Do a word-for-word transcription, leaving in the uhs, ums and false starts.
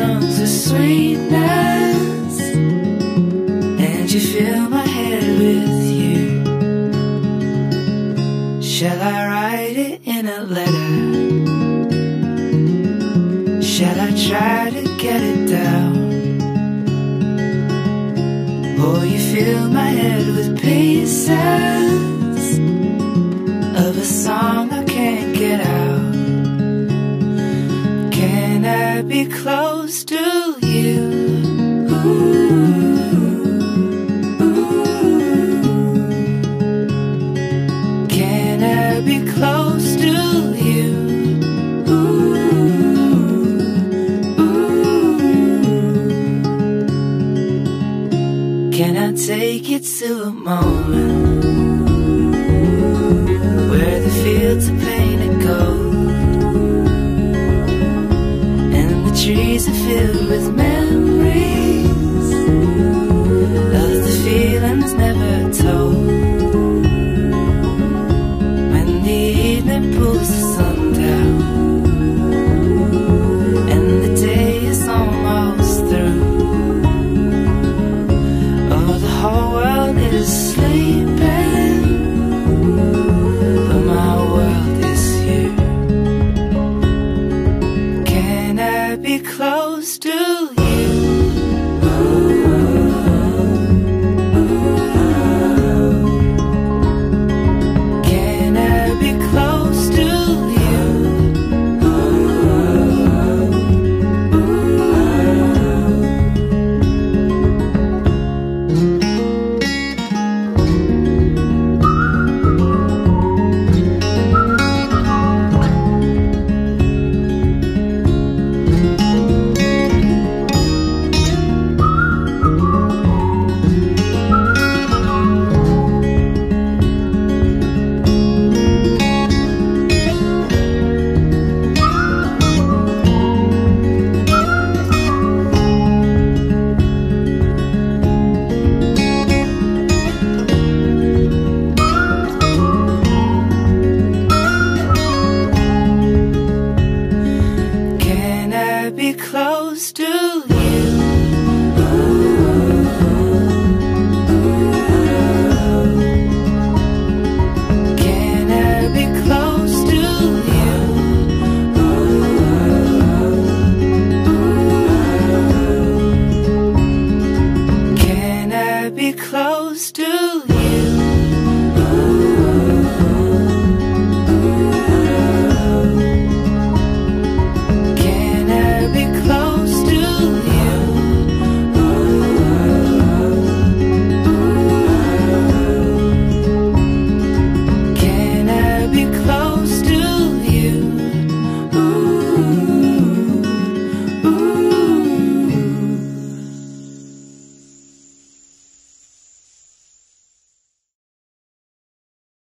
lungs with sweetness, and you fill my head with you. Shall I write it in a letter? Shall I try to get it down? Oh, you fill my head with pieces of a song I can't get out. Can I be close to you? Ooh, ooh. Can I be close to you? Ooh, ooh. Can I take you to a moment where the fields are painted gold and the trees are filled with memories of the feelings never told? When the evening pulls the sun down and the day is almost through, oh, the whole world is sleeping, but my world is you. Can I be close to you? Can I be close to you? Can I be close to you?